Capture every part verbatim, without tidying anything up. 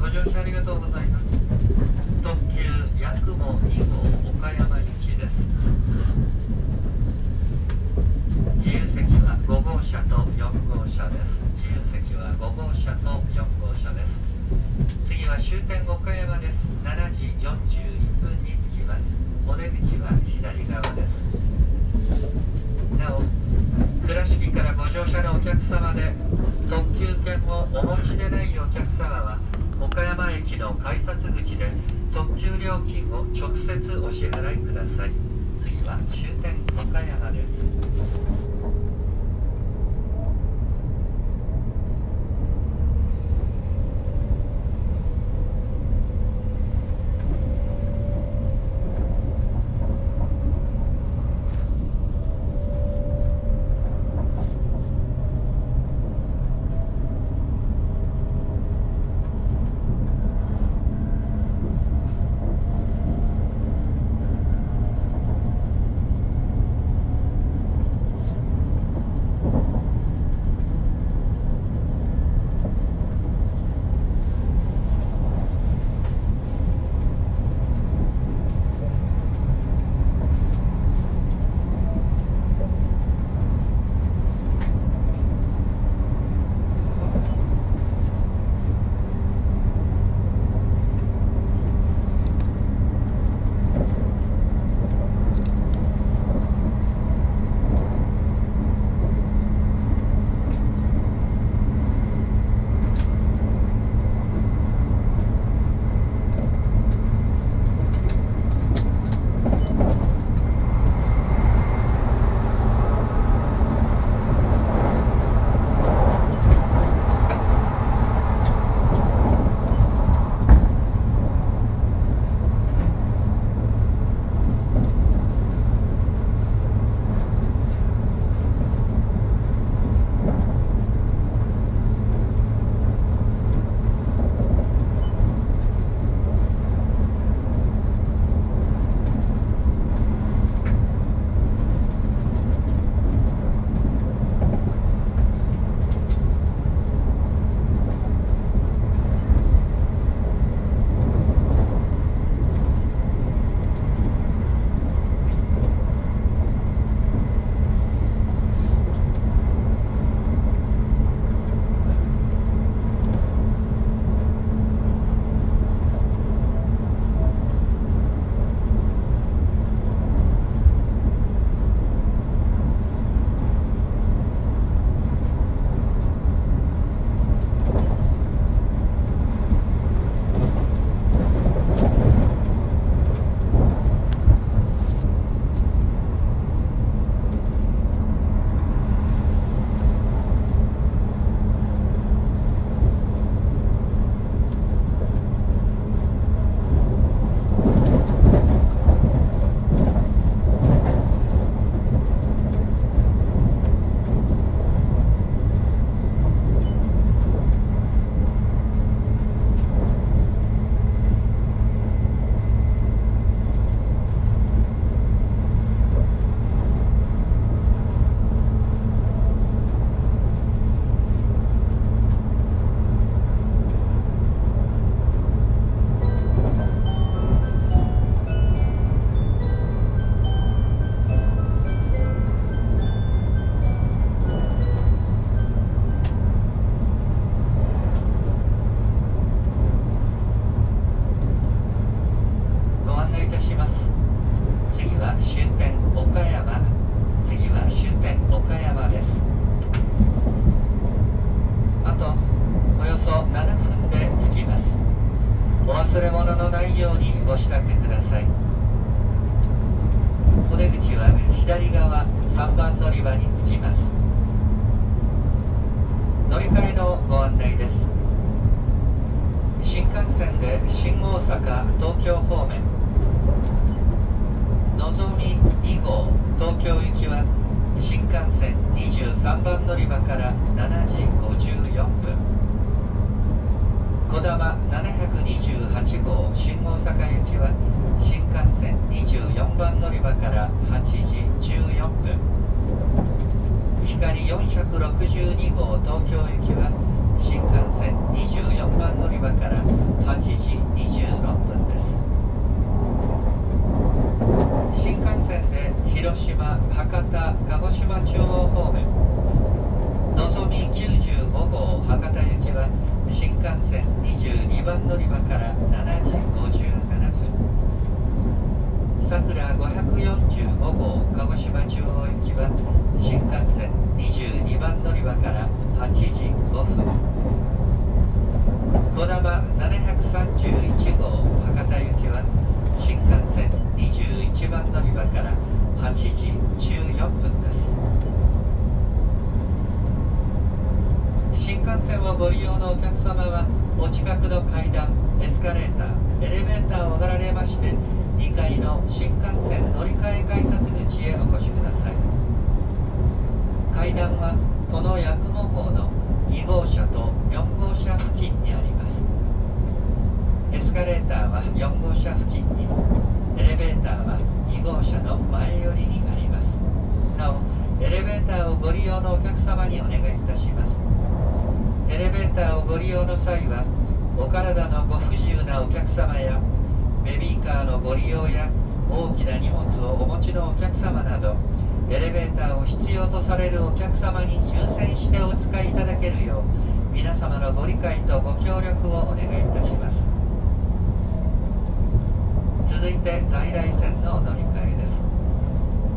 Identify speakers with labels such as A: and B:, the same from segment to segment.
A: ご乗車ありがとうございます。特急やくもに号岡山行きです。自由席はご号車とよん号車です。自由席はご号車とよん号車です。次は終点岡山です。しちじよんじゅういっぷんに着きます。お出口は左側です。なお、倉敷からご乗車のお客様で特急券をお持ちでないお客様は岡山駅の改札口で特急料金を直接お支払いください。次は終点岡山です。忘れ物のないようにご支度ください。お出口は左側さんばん乗り場に着きます。乗り換えのご案内です。新幹線で新大阪東京方面のぞみに号東京行きは新幹線にじゅうさんばん乗り場からしちじごじゅうよんぷん、こだまななひゃくにじゅうはち号新大阪行きは新幹線にじゅうよんばん乗り場からはちじじゅうよんぷん、ひかりよんひゃくろくじゅうに号東京行きは新幹線にじゅうよんばん乗り場からゅうにばん乗り場からしちじごじゅうななふん、さくらごひゃくよんじゅうごごう鹿児島中央行きは新幹線にじゅうにばん乗り場からはちじごふん、こだまななひゃくさんじゅういちごう博多行きは新幹線にじゅういちばん乗り場からはちじじゅうよんぷんです。新幹線をご利用のお客様はお近くの階段、エスカレーター、エレベーターを上がられましてにかいの新幹線乗り換え改札口へお越しください。階段はこの八雲号のにごうしゃとよんごうしゃ付近にあります。エスカレーターはよんごうしゃ付近に、エレベーターはにごうしゃの前寄りにあります。なお、エレベーターをご利用のお客様にお願いいたします。エレベーターをご利用の際は、お体のご不自由なお客様やベビーカーのご利用や大きな荷物をお持ちのお客様など、エレベーターを必要とされるお客様に優先してお使いいただけるよう、皆様のご理解とご協力をお願いいたします。続いて在来線のお乗り換えです。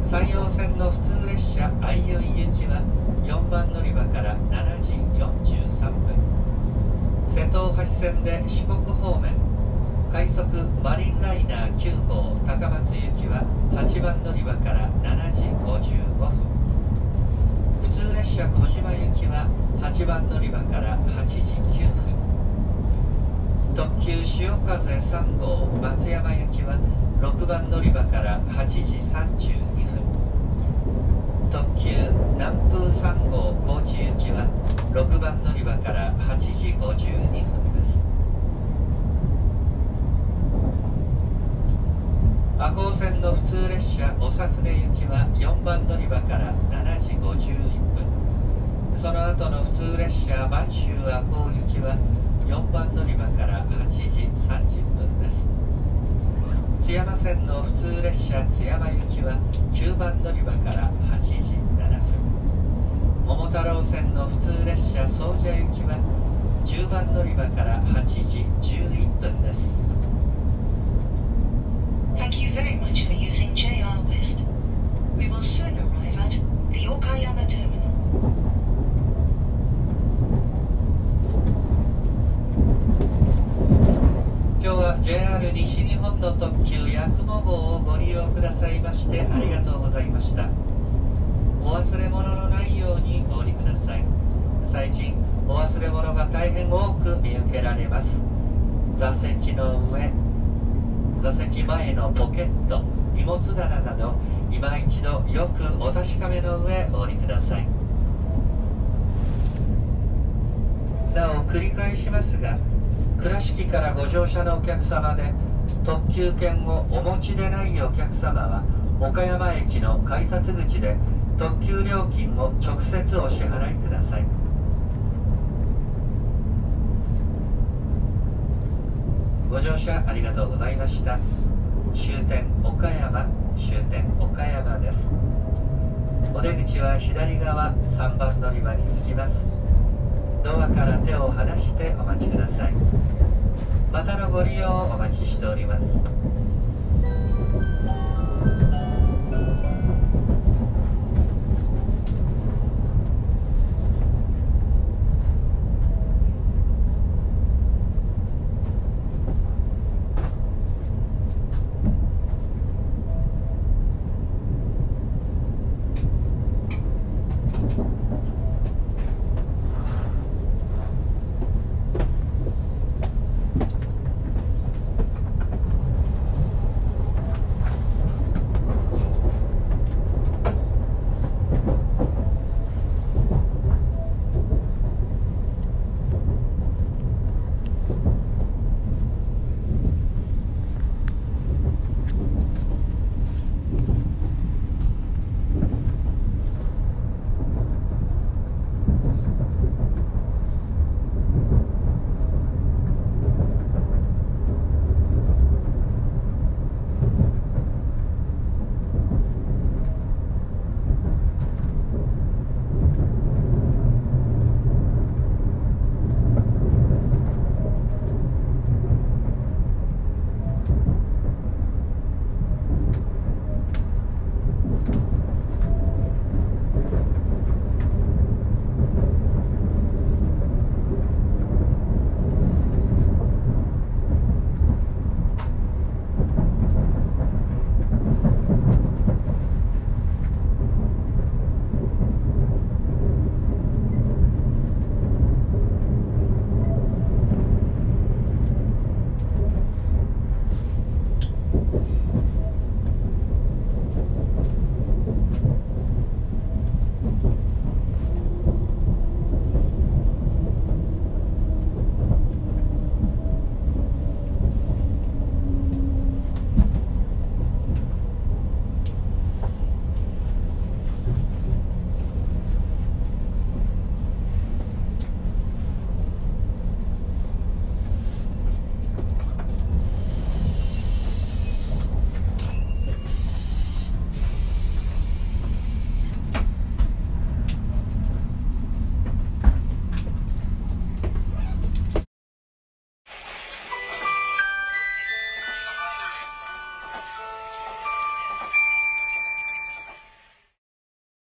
A: 山陽線の普通列車相生行きはよんばん乗り場からしちじよんじゅうさんぷん、瀬戸大橋線で四国方面快速マリンライナーきゅうごう高松行きははちばん乗り場からしちじごじゅうごふん、普通列車小島行きははちばん乗り場からはちじきゅうふん、特急潮風さんごう松山行きはろくばん乗り場からはちじさんじゅうにふん、特急南風さんごう高知行きはろくばん乗り場からはちじごじゅうにふんです。赤穂線の普通列車長船行きはよんばん乗り場からしちじごじゅういっぷん、その後の普通列車満州赤穂行きはよんばん乗り場からはちじさんじゅっぷんです。津山線の普通列車津山行きはきゅうばん乗り場からはちじななふん、桃太郎線の普通列車総社行きはじゅうばん乗り場からはちじじゅういっぷんです。
B: Thank you very much for using ジェイアール West. We will soon arrive at the Okayama Terminal.
A: 今日は ジェイアール 西日本の特急八雲号をご利用くださいましてありがとうございました。お忘れ物のないようにお降りください。最近お忘れ物が大変多く見受けられます。座席の上、座席前のポケット、荷物棚など今一度よくお確かめの上お降りください。なお繰り返しますが、倉敷からご乗車のお客様で特急券をお持ちでないお客様は岡山駅の改札口で特急料金を直接お支払いください。ご乗車ありがとうございました。終点岡山、終点岡山です。お出口は左側さんばん乗り場に着きます。ドアから手を離してお待ちください。またのご利用をお待ちしております。